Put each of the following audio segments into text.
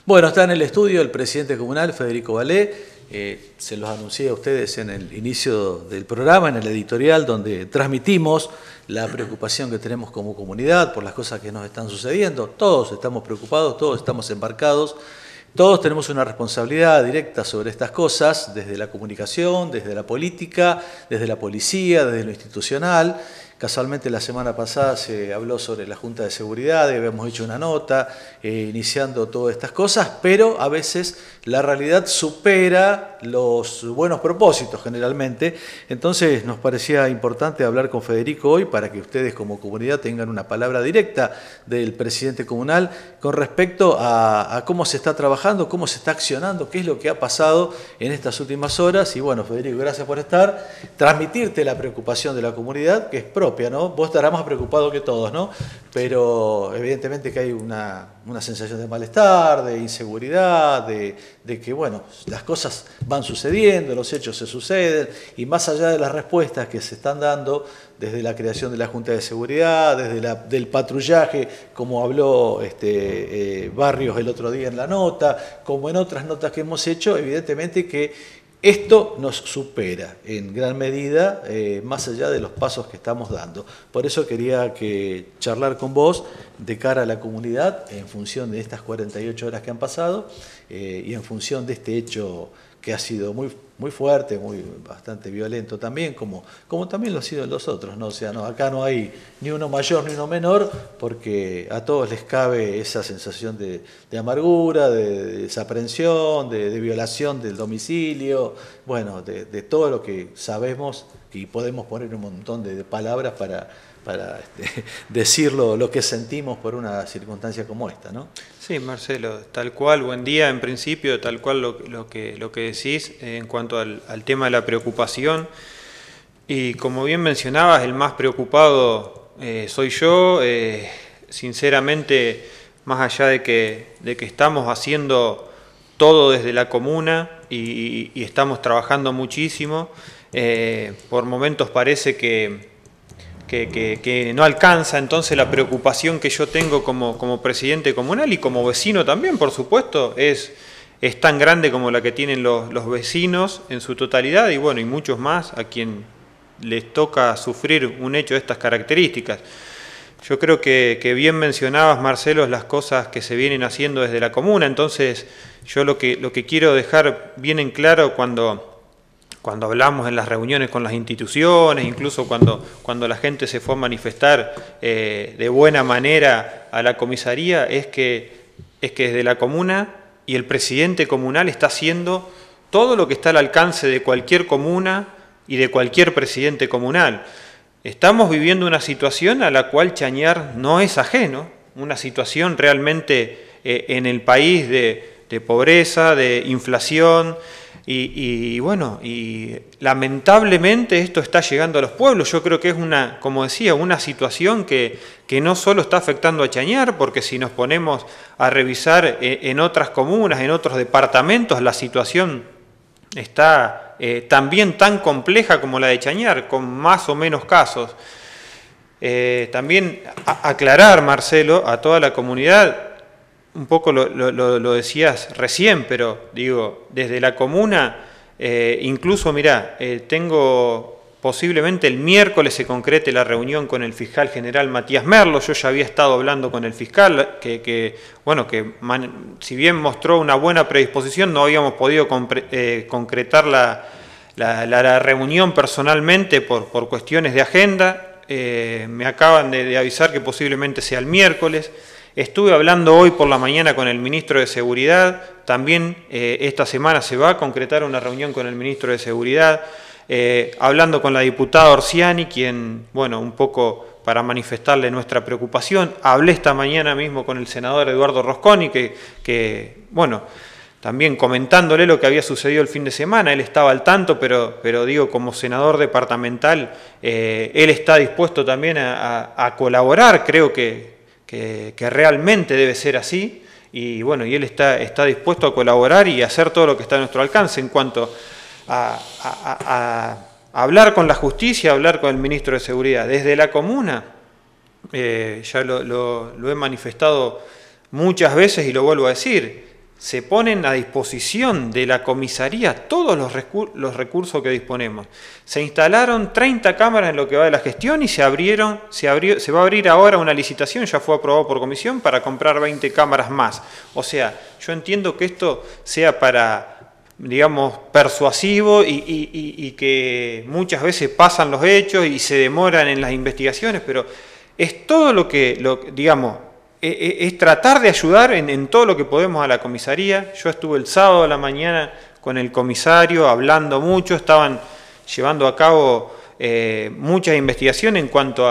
Bueno, está en el estudio el presidente comunal, Federico Valé. Se los anuncié a ustedes en el inicio del programa, en el editorial, donde transmitimos la preocupación que tenemos como comunidad por las cosas que nos están sucediendo. Todos estamos preocupados, todos estamos embarcados, todos tenemos una responsabilidad directa sobre estas cosas, desde la comunicación, desde la política, desde la policía, desde lo institucional. Casualmente la semana pasada se habló sobre la Junta de Seguridad, habíamos hecho una nota iniciando todas estas cosas, pero a veces la realidad supera los buenos propósitos generalmente. Entonces nos parecía importante hablar con Federico hoy para que ustedes como comunidad tengan una palabra directa del presidente comunal con respecto a cómo se está trabajando, cómo se está accionando, qué es lo que ha pasado en estas últimas horas. Y bueno, Federico, gracias por estar, transmitirte la preocupación de la comunidad, que es propia, ¿no? Vos estarás más preocupado que todos, ¿no? Pero evidentemente que hay una sensación de malestar, de inseguridad, de que, bueno, las cosas van sucediendo, los hechos se suceden, y más allá de las respuestas que se están dando desde la creación de la Junta de Seguridad, desde del patrullaje, como habló Barrios el otro día en la nota, como en otras notas que hemos hecho, evidentemente que esto nos supera en gran medida, más allá de los pasos que estamos dando. Por eso quería charlar con vos de cara a la comunidad en función de estas 48 horas que han pasado y en función de este hecho que ha sido muy fuerte, bastante violento también, como también lo ha sido en los otros, ¿no? O sea, acá no hay ni uno mayor ni uno menor, porque a todos les cabe esa sensación de amargura, de desaprensión, de violación del domicilio, bueno, de todo lo que sabemos y podemos poner un montón de palabras para decir lo que sentimos por una circunstancia como esta, ¿no? Sí, Marcelo, tal cual, buen día en principio, tal cual lo que decís en cuanto al tema de la preocupación. Y como bien mencionabas, el más preocupado soy yo, sinceramente, más allá de que estamos haciendo todo desde la comuna y estamos trabajando muchísimo, por momentos parece que no alcanza, entonces la preocupación que yo tengo como presidente comunal y como vecino también, por supuesto, es tan grande como la que tienen los vecinos en su totalidad y bueno, y muchos más a quien les toca sufrir un hecho de estas características. Yo creo que bien mencionabas, Marcelo, las cosas que se vienen haciendo desde la comuna, entonces yo lo que quiero dejar bien en claro cuando hablamos en las reuniones con las instituciones, incluso cuando la gente se fue a manifestar de buena manera a la comisaría, es que desde la comuna y el presidente comunal está haciendo todo lo que está al alcance de cualquier comuna y de cualquier presidente comunal. Estamos viviendo una situación a la cual Chañar no es ajeno, una situación realmente en el país de pobreza, de inflación, y bueno, y lamentablemente esto está llegando a los pueblos. Yo creo que es como decía, una situación que no solo está afectando a Chañar, porque si nos ponemos a revisar en otras comunas, en otros departamentos, la situación está también tan compleja como la de Chañar, con más o menos casos. También aclarar, Marcelo, a toda la comunidad, un poco lo decías recién, pero digo, desde la comuna, incluso mirá, posiblemente el miércoles se concrete la reunión con el fiscal general Matías Merlo. Yo ya había estado hablando con el fiscal, si bien mostró una buena predisposición, no habíamos podido concretar la reunión personalmente por cuestiones de agenda. Me acaban de avisar que posiblemente sea el miércoles. Estuve hablando hoy por la mañana con el ministro de Seguridad, también esta semana se va a concretar una reunión con el ministro de Seguridad, hablando con la diputada Orsiani, quien, bueno, un poco para manifestarle nuestra preocupación. Hablé esta mañana mismo con el senador Eduardo Rosconi, que bueno, también comentándole lo que había sucedido el fin de semana. Él estaba al tanto, pero digo, como senador departamental, él está dispuesto también a colaborar, creo que realmente debe ser así, y bueno, y él está dispuesto a colaborar y a hacer todo lo que está a nuestro alcance en cuanto a hablar con la justicia, hablar con el ministro de Seguridad. Desde la comuna, ya lo he manifestado muchas veces y lo vuelvo a decir, se ponen a disposición de la comisaría todos los recursos que disponemos. Se instalaron 30 cámaras en lo que va de la gestión y se va a abrir ahora una licitación, ya fue aprobado por comisión, para comprar 20 cámaras más. O sea, yo entiendo que esto sea para, digamos, persuasivo y que muchas veces pasan los hechos y se demoran en las investigaciones, pero es todo digamos, es tratar de ayudar en todo lo que podemos a la comisaría. Yo estuve el sábado a la mañana con el comisario hablando mucho, estaban llevando a cabo muchas investigaciones en cuanto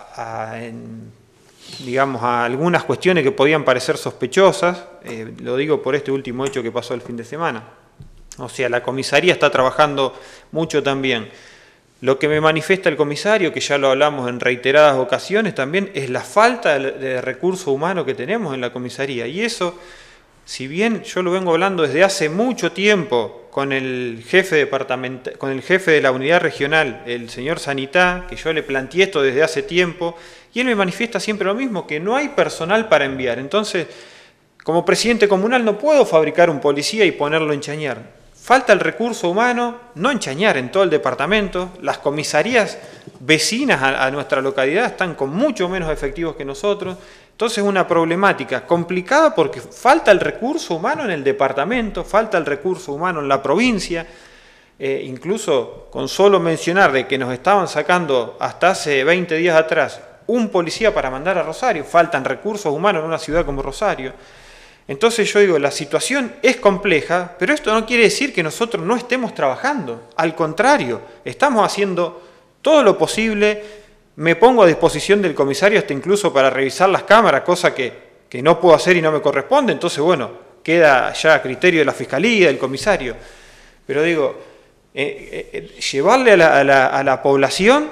digamos, a algunas cuestiones que podían parecer sospechosas, lo digo por este último hecho que pasó el fin de semana. O sea, la comisaría está trabajando mucho también. Lo que me manifiesta el comisario, que ya lo hablamos en reiteradas ocasiones también, es la falta de recurso humano que tenemos en la comisaría. Y eso, si bien yo lo vengo hablando desde hace mucho tiempo con el jefe de la unidad regional, el señor Sanitá, que yo le planteé esto desde hace tiempo, y él me manifiesta siempre lo mismo, que no hay personal para enviar. Entonces, como presidente comunal no puedo fabricar un policía y ponerlo en Chañar. Falta el recurso humano, no en Chañar, en todo el departamento. Las comisarías vecinas a nuestra localidad están con mucho menos efectivos que nosotros. Entonces es una problemática complicada porque falta el recurso humano en el departamento, falta el recurso humano en la provincia. Incluso con solo mencionar de que nos estaban sacando hasta hace 20 días atrás un policía para mandar a Rosario, faltan recursos humanos en una ciudad como Rosario. Entonces yo digo, la situación es compleja, pero esto no quiere decir que nosotros no estemos trabajando. Al contrario, estamos haciendo todo lo posible. Me pongo a disposición del comisario hasta incluso para revisar las cámaras, cosa que no puedo hacer y no me corresponde. Entonces, bueno, queda ya a criterio de la Fiscalía, del comisario. Pero digo, llevarle a la población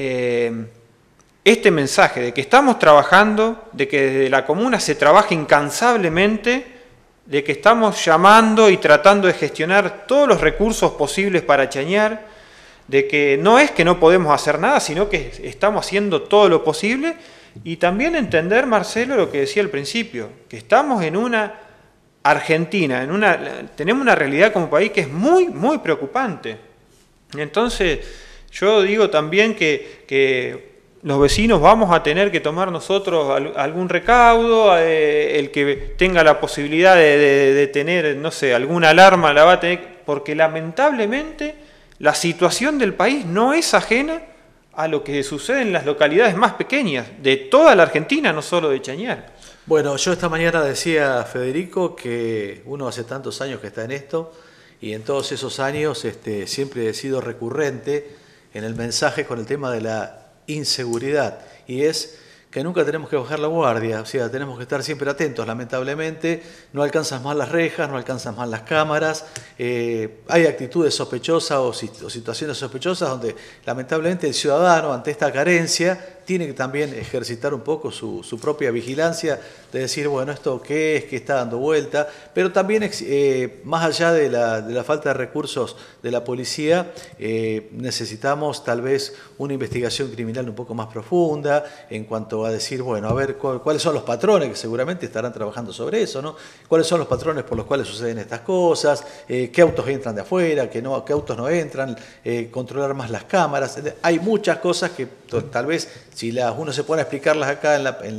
este mensaje de que estamos trabajando, de que desde la comuna se trabaja incansablemente, de que estamos llamando y tratando de gestionar todos los recursos posibles para Chañar, de que no es que no podemos hacer nada, sino que estamos haciendo todo lo posible, y también entender, Marcelo, lo que decía al principio, que estamos en una Argentina, tenemos una realidad como país que es muy, muy preocupante. Entonces, yo digo también que los vecinos vamos a tener que tomar nosotros algún recaudo, el que tenga la posibilidad de tener, no sé, alguna alarma la va a tener, porque lamentablemente la situación del país no es ajena a lo que sucede en las localidades más pequeñas, de toda la Argentina, no solo de Chañar. Bueno, yo esta mañana decía, Federico, que uno hace tantos años que está en esto, y en todos esos años siempre he sido recurrente en el mensaje con el tema de la inseguridad, y es que nunca tenemos que bajar la guardia, o sea, tenemos que estar siempre atentos. Lamentablemente no alcanzan más las rejas, no alcanzan más las cámaras, hay actitudes sospechosas o situaciones sospechosas donde lamentablemente el ciudadano ante esta carencia tiene que también ejercitar un poco su propia vigilancia, de decir, bueno, ¿esto qué es? ¿Qué está dando vuelta? Pero también, más allá de la falta de recursos de la policía, necesitamos tal vez una investigación criminal un poco más profunda en cuanto a decir, bueno, a ver cuáles son los patrones, que seguramente estarán trabajando sobre eso, ¿no? ¿Cuáles son los patrones por los cuales suceden estas cosas? ¿Qué autos entran de afuera? ¿Qué autos no entran? Controlar más las cámaras. Hay muchas cosas que tal vez, si uno se pone a explicarlas acá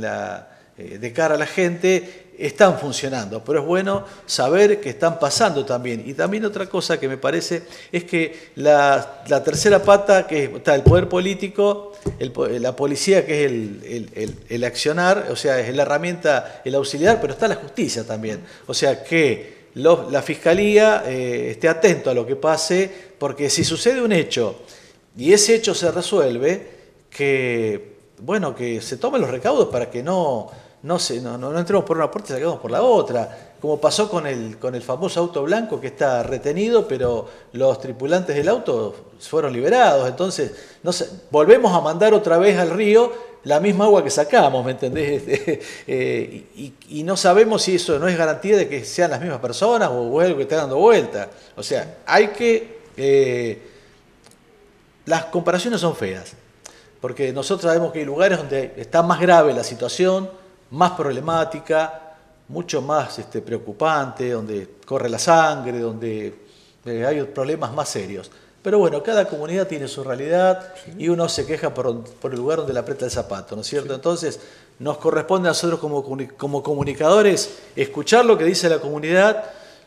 de cara a la gente, están funcionando, pero es bueno saber que están pasando también. Y también otra cosa que me parece es que la tercera pata, que está el poder político, la policía, que es el accionar, o sea, es la herramienta, el auxiliar, pero está la justicia también. O sea, que la Fiscalía esté atento a lo que pase, porque si sucede un hecho y ese hecho se resuelve, que se tomen los recaudos para que no entremos por una puerta y salgamos por la otra, como pasó con el famoso auto blanco que está retenido, pero los tripulantes del auto fueron liberados. Entonces, volvemos a mandar otra vez al río la misma agua que sacamos, ¿me entendés? Y no sabemos si eso no es garantía de que sean las mismas personas o algo que está dando vuelta. O sea, las comparaciones son feas, porque nosotros sabemos que hay lugares donde está más grave la situación, más problemática, mucho más preocupante, donde corre la sangre, donde hay problemas más serios. Pero bueno, cada comunidad tiene su realidad y uno se queja por el lugar donde le aprieta el zapato, ¿no es cierto? Entonces, nos corresponde a nosotros como comunicadores escuchar lo que dice la comunidad,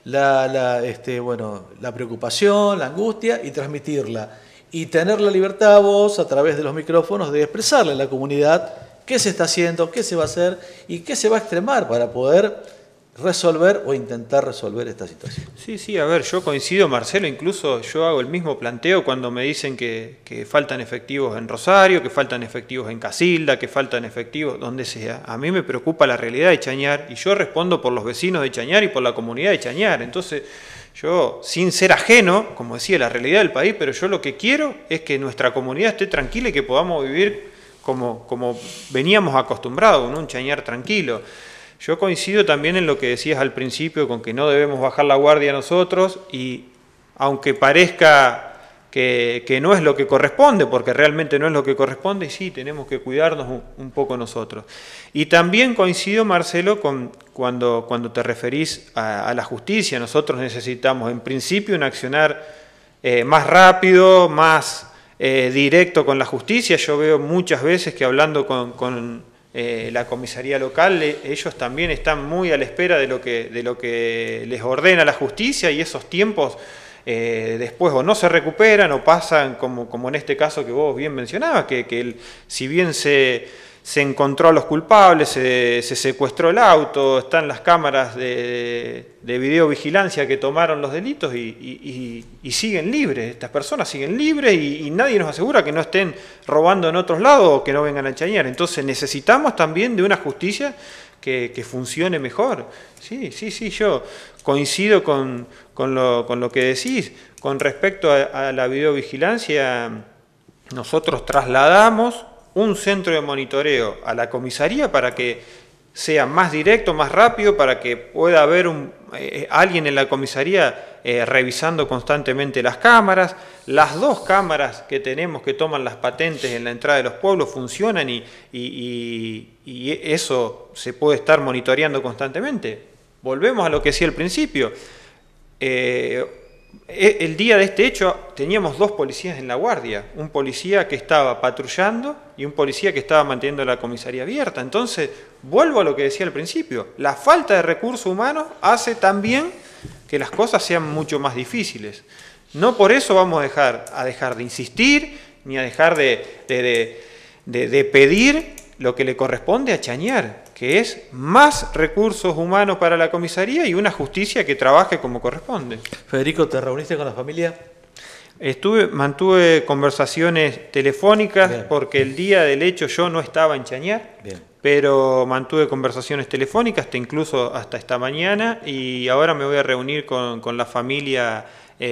la preocupación, la angustia y transmitirla. Y tener la libertad vos, a través de los micrófonos, de expresarle a la comunidad qué se está haciendo, qué se va a hacer y qué se va a extremar para poder resolver o intentar resolver esta situación. Sí, a ver, yo coincido, Marcelo, incluso yo hago el mismo planteo cuando me dicen que faltan efectivos en Rosario, que faltan efectivos en Casilda, que faltan efectivos donde sea. A mí me preocupa la realidad de Chañar y yo respondo por los vecinos de Chañar y por la comunidad de Chañar. Entonces, yo, sin ser ajeno, como decía, la realidad del país, pero yo lo que quiero es que nuestra comunidad esté tranquila y que podamos vivir como veníamos acostumbrados, ¿no? Un Chañar tranquilo. Yo coincido también en lo que decías al principio, con que no debemos bajar la guardia nosotros, y aunque parezca que no es lo que corresponde, porque realmente no es lo que corresponde, sí, tenemos que cuidarnos un poco nosotros. Y también coincido, Marcelo, cuando te referís a la justicia. Nosotros necesitamos, en principio, un accionar más rápido, más directo con la justicia. Yo veo muchas veces que hablando con la comisaría local, ellos también están muy a la espera de lo que les ordena la justicia, y esos tiempos después o no se recuperan o pasan como en este caso que vos bien mencionabas, que si bien se encontró a los culpables, se secuestró el auto, están las cámaras de videovigilancia que tomaron los delitos y siguen libres, estas personas siguen libres y nadie nos asegura que no estén robando en otros lados o que no vengan a Chañar. Entonces necesitamos también de una justicia que funcione mejor. Sí, yo coincido con lo que decís. Con respecto a la videovigilancia, nosotros trasladamos un centro de monitoreo a la comisaría para que sea más directo, más rápido, para que pueda haber alguien en la comisaría revisando constantemente las cámaras. Las 2 cámaras que tenemos que toman las patentes en la entrada de los pueblos funcionan y eso se puede estar monitoreando constantemente. Volvemos a lo que decía al principio. El día de este hecho teníamos 2 policías en la guardia, un policía que estaba patrullando y un policía que estaba manteniendo la comisaría abierta. Entonces, vuelvo a lo que decía al principio, la falta de recursos humanos hace también que las cosas sean mucho más difíciles. No por eso vamos a dejar de insistir, ni a dejar de pedir lo que le corresponde a Chañar, que es más recursos humanos para la comisaría y una justicia que trabaje como corresponde. Federico, ¿te reuniste con la familia? Mantuve conversaciones telefónicas. Bien. Porque el día del hecho yo no estaba en Chañar. Bien. Pero mantuve conversaciones telefónicas incluso hasta esta mañana, y ahora me voy a reunir con la familia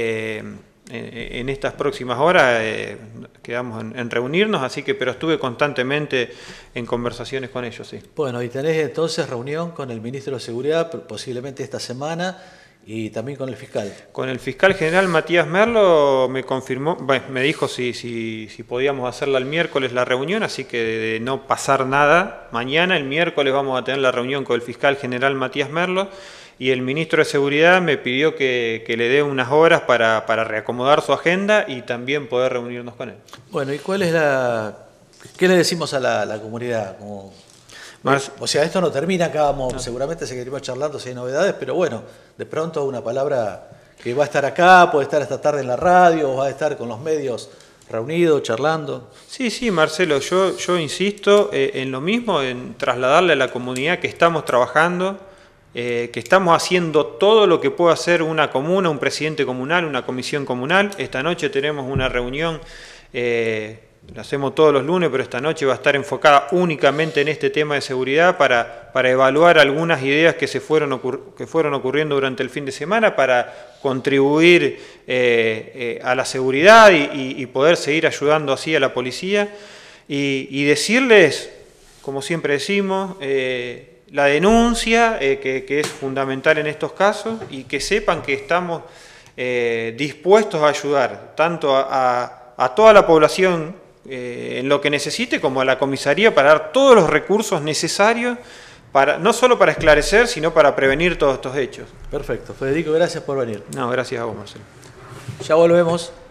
en estas próximas horas. Quedamos en reunirnos, pero estuve constantemente en conversaciones con ellos, sí. Bueno, y tenés entonces reunión con el ministro de Seguridad, posiblemente esta semana, y también con el fiscal. Con el fiscal general Matías Merlo me confirmó, me dijo si podíamos hacerla el miércoles la reunión, así que de no pasar nada, mañana, el miércoles, vamos a tener la reunión con el fiscal general Matías Merlo, y el ministro de Seguridad me pidió que le dé unas horas para reacomodar su agenda y también poder reunirnos con él. Bueno, ¿y qué le decimos a la comunidad? O sea, esto no termina acá, seguramente seguiremos charlando si hay novedades, pero bueno, de pronto una palabra que va a estar acá, puede estar esta tarde en la radio, o va a estar con los medios reunidos, charlando. Sí, Marcelo, yo insisto en lo mismo, en trasladarle a la comunidad que estamos trabajando, que estamos haciendo todo lo que puede hacer una comuna, un presidente comunal, una comisión comunal. Esta noche tenemos una reunión, la hacemos todos los lunes, pero esta noche va a estar enfocada únicamente en este tema de seguridad para evaluar algunas ideas que fueron ocurriendo durante el fin de semana, para contribuir a la seguridad y poder seguir ayudando así a la policía y decirles, como siempre decimos, la denuncia, que es fundamental en estos casos, y que sepan que estamos dispuestos a ayudar tanto a toda la población en lo que necesite, como a la comisaría, para dar todos los recursos necesarios no solo para esclarecer, sino para prevenir todos estos hechos. Perfecto. Federico, gracias por venir. No, gracias a vos, Marcelo. Ya volvemos.